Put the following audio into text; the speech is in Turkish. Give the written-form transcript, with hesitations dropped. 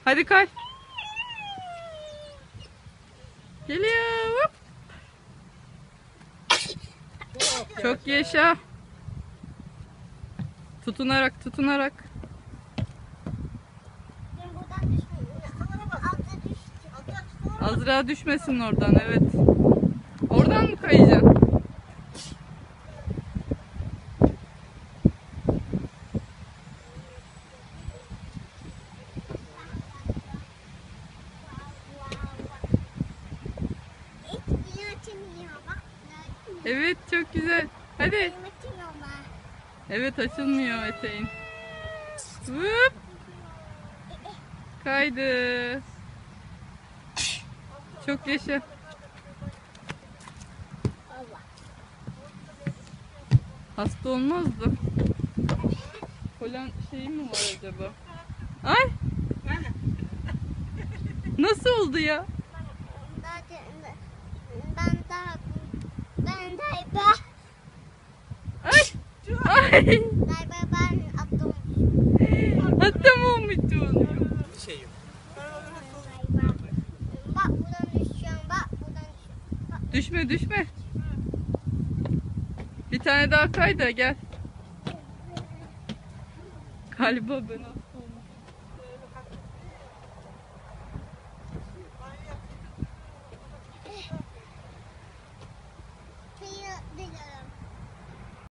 Hadi kay. Geliyor. Hop. Çok yaşa. Tutunarak, tutunarak. Azra düşmesin oradan, evet. Oradan mı kayacaksın? Evet, çok güzel. Hadi. Evet, açılmıyor eteğin. Hop. Kaydı. Çok yaşa. Hasta olmazdı. Polen şeyi mi var acaba? Ay! Nasıl oldu ya? Ay! Ay! Hatta mı olmuştu? Şey yok. Düşme, düşme. Bir tane daha kay da gel. Galiba ben